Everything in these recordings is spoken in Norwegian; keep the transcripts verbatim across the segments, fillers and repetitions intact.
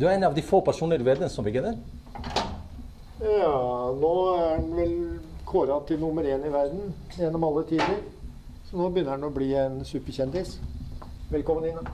Du er en av de få personer i verden som bygger den? Ja, nå er den vel kåret til nummer én i verden gjennom alle tider. Så nå begynner den å bli en superkjendis. Velkommen inn.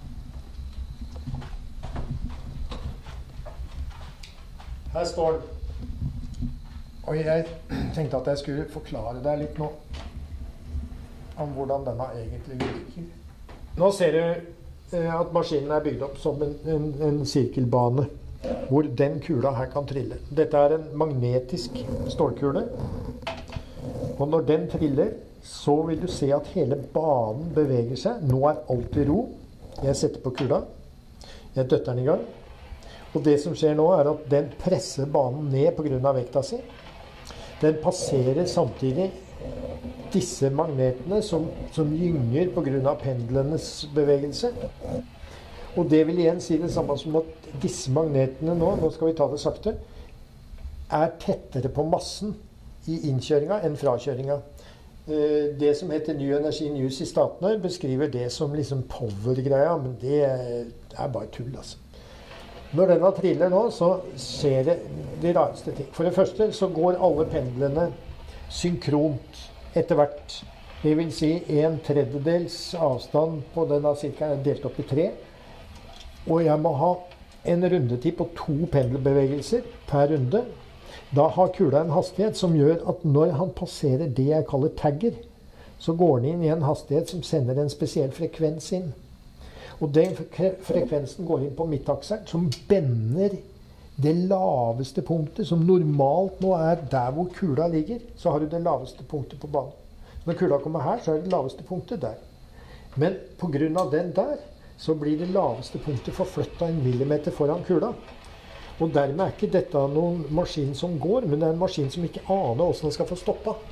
Her står den. Og jeg tenkte at jeg skulle forklare deg litt nå om hvordan denne egentlig virker. Nå ser du at maskinen er bygd opp som en, en, en sirkelbane, hvor den kula her kan trille. Dette er en magnetisk stålkule. Og når den triller, så vil du se at hele banen beveger seg. Nå er alt i ro. Jeg setter på kula. Jeg døtter den i gang. Og det som skjer nå er at den presser banen ned på grunn av vekta si. Den passerer samtidig disse magnetene som, som gynger på grunn av pendlenes bevegelse. Og det vil igjen si det samme som at disse magnetene nå, nå skal vi ta det sakte, er tettere på massen i innkjøringa enn frakjøringa. Det som heter New Energy News i Statene beskriver det som liksom power-greia, men det er bare tull, altså. Når denne triller nå, så skjer det de rareste ting. For det første så går alle pendlene synkront etter hvert. Det vil si en tredjedels avstand på denne sirkelen er delt opp i tre. Og jeg må ha en rundetid på to pendelbevegelser per runde. Da har kula en hastighet som gjør at når han passerer det jeg kaller tagger, så går den inn i en hastighet som sender en spesiell frekvens inn. Og den frekvensen går inn på midtakseren, som bender det laveste punktet, som normalt nå er der hvor kula ligger, så har du det laveste punktet på banen. Så når kula kommer her, så er det laveste punktet der. Men på grunn av den der, så blir det laveste punktet forflyttet en millimeter foran kula. Og dermed er ikke dette noen maskin som går, men det er en maskin som ikke aner hvordan den skal få stoppet.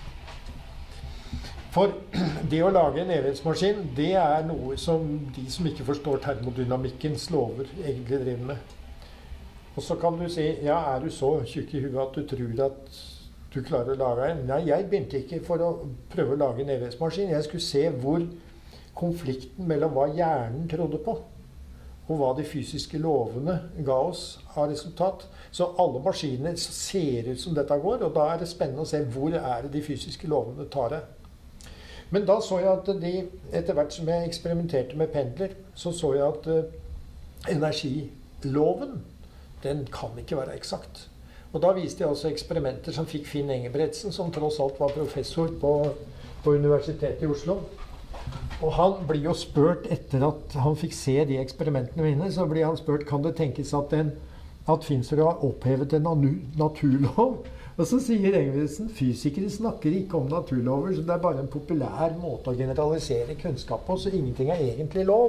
For det å lage en evighetsmaskin, det er noe som de som ikke forstår termodynamikkens lover egentlig driver med. Og så kan du si, ja, er du så tjukk i huet at du tror at du klarer å lage en? Nei, jeg begynte ikke for å prøve å lage en evighetsmaskin. Jeg skulle se hvor konflikten mellom hva hjernen trodde på, og hva de fysiske lovene ga oss av resultat. Så alle maskiner ser ut som dette går, og da er det spennende å se hvor er det de fysiske lovene tar det. Men da så jeg at de, etter hvert som jeg eksperimenterte med pendler, så så jeg at uh, energiloven, den kan ikke være eksakt. Og da viste jeg også eksperimenter som fikk Finn Engebretsen, som tross alt var professor på, på Universitetet i Oslo. Og han blir jo spurt etter at han fikk se de eksperimentene mine, så blir han spurt, kan det tenkes at, en, at Finnsrud har opphevet en naturlov? Og så sier Engebretsen, fysikere snakker ikke om naturlover, så det er bare en populær måte å generalisere kunnskap på, så ingenting er egentlig lov.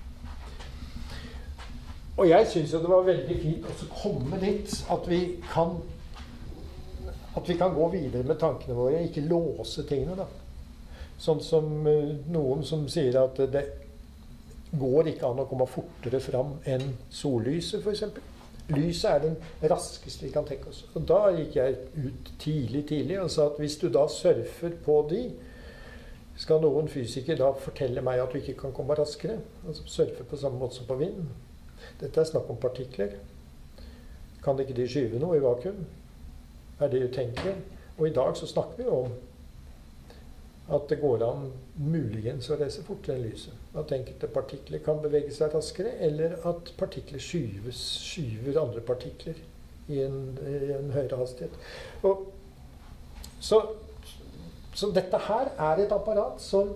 Og jeg synes jo det var veldig fint å komme dit at vi kan, at vi kan gå videre med tankene våre, ikke låse tingene da. Sånn som uh, noen som sier at det går ikke an å komme fortere fram enn sollyset, for eksempel. Lyset er den raskeste vi kan tenke oss. Og da gikk jeg ut tidlig, tidlig og sa at hvis du da surfer på de, skal noen fysiker da fortelle meg at du ikke kan komme raskere? Altså surfe på samme måte som på vind. Dette er snakk om partikler. Kan ikke de skyve noe i vakuum? Er det utenkelig? Og i dag så snakker vi om at det går an muligens å reise fortere enn lyset. At enkelte partikler kan bevege seg raskere, eller at partikler skyves, skyver andre partikler i en, i en høyere hastighet. Og, så, så dette her er et apparat som,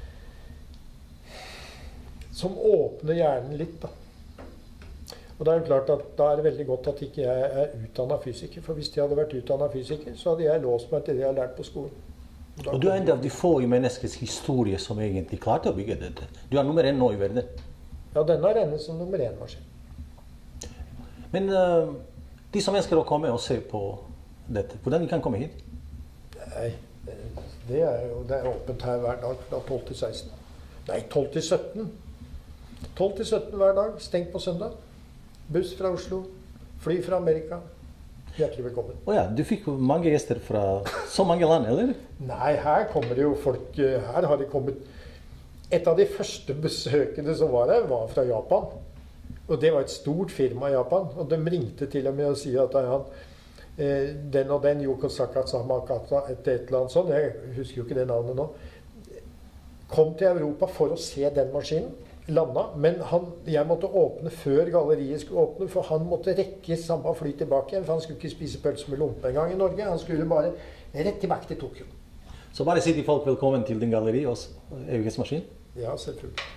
som åpner hjernen litt, da. Og det er jo klart at da er det veldig godt at ikke jeg er utdannet fysiker, for hvis jeg hadde vært utdannet fysiker, så hadde jeg låst meg til det jeg har lært på skolen. Og du er en av de få i menneskets historie som egentlig klarte å bygge dette. Du er nummer én nå i verden. Ja, denne renner som nummer én maskin. Men uh, de som ønsker å komme og se på dette, hvordan de kan komme hit? Nei, det er jo det er åpent her hver dag fra tolv til seksten. Nei, tolv til sytten. tolv til sytten hver dag, stengt på søndag. Buss fra Oslo, fly fra Amerika. Hjertelig velkommen. Å ja, du fikk mange gjester fra så mange land, eller? Nei, her kommer det jo folk, her har det kommet, et av de første besøkene som var her var fra Japan. Og det var et stort firma i Japan, og de ringte til og med og sier at han, eh, den og den Yoko Sakatsamakata, et, et eller annet sånt, jeg husker jo ikke det navnet nå, kom til Europa for å se den maskinen, landa, men han, jeg måtte åpne før galleriet skulle åpne, for han måtte rekke samme fly tilbake igjen, for han skulle ikke spise pølse med lompe en gang i Norge, han skulle bare rett tilbake til Tokyo. Så bare si til folk velkommen til din galleri og evighetsmaskin. Ja, selvfølgelig.